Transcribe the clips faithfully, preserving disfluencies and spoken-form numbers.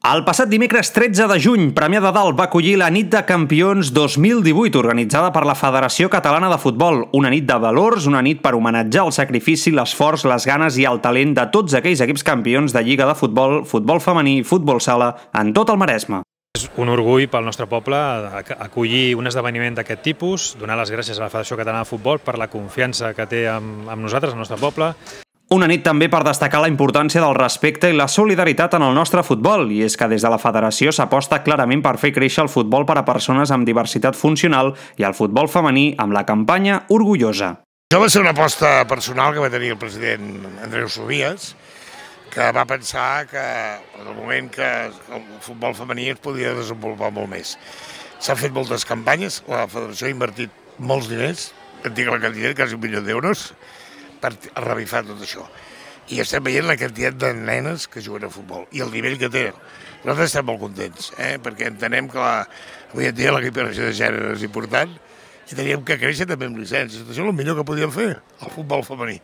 El passat dimecres tretze de juny, Premià de Dalt va acollir la Nit de Campions dos mil divuit, organitzada per la Federació Catalana de Futbol. Una nit de valors, una nit per homenatjar el sacrifici, l'esforç, les ganes i el talent de tots aquells equips campions de Lliga de Futbol, futbol femení, futbol sala, en tot el Maresme. És un orgull pel nostre poble acollir un esdeveniment d'aquest tipus, donar les gràcies a la Federació Catalana de Futbol per la confiança que té amb, amb nosaltres, el nostre poble. Una nit també per destacar la importància del respecte i la solidaritat en el nostre futbol, i és que des de la Federació s'aposta clarament per fer créixer el futbol per a persones amb diversitat funcional i el futbol femení amb la campanya Orgullosa. Això va ser una aposta personal que va tenir el president Andreu Sobies, que va pensar que en el moment que el futbol femení es podia desenvolupar molt més. S'han fet moltes campanyes, la Federació ha invertit molts diners, en tinc la quantitat, quasi un milió d'euros, per revifar tot això. I estem veient la quantitat de nenes que juguen a futbol i el nivell que té. Nosaltres estem molt contents, eh? perquè entenem que la, avui en dia l'equiparació de gènere és important i teníem que créixer també amb llicències. Això és el millor que podíem fer, el futbol femení.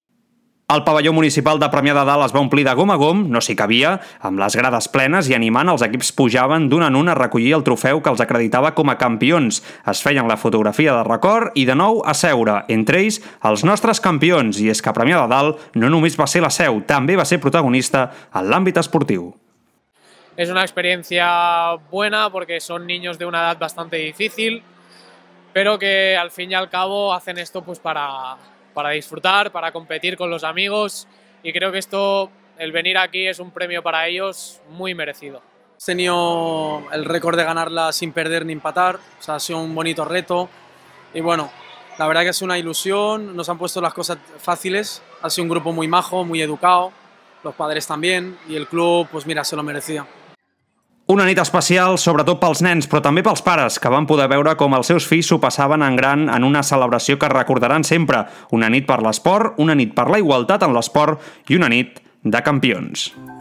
El pavelló municipal de Premià de Dalt es va omplir de gom a gom, no s'hi cabia, amb les grades plenes i animant els equips pujaven d'un en un a recollir el trofeu que els acreditava com a campions. Es feien la fotografia de record i de nou a seure, entre ells els nostres campions, i és que Premià de Dalt no només va ser la seu, també va ser protagonista en l'àmbit esportiu. Es una experiencia buena porque son niños de una edad bastante difícil, pero que al fin y al cabo hacen esto pues para... para disfrutar, para competir con los amigos, y creo que esto, el venir aquí es un premio para ellos muy merecido. He tenido el récord de ganarla sin perder ni empatar, o sea, ha sido un bonito reto y bueno, la verdad que es una ilusión, nos han puesto las cosas fáciles, ha sido un grupo muy majo, muy educado, los padres también y el club, pues mira, se lo merecía. Una nit especial, sobretot pels nens, però també pels pares, que van poder veure com els seus fills s'ho passaven en gran en una celebració que recordaran sempre. Una nit per l'esport, una nit per la igualtat en l'esport i una nit de campions.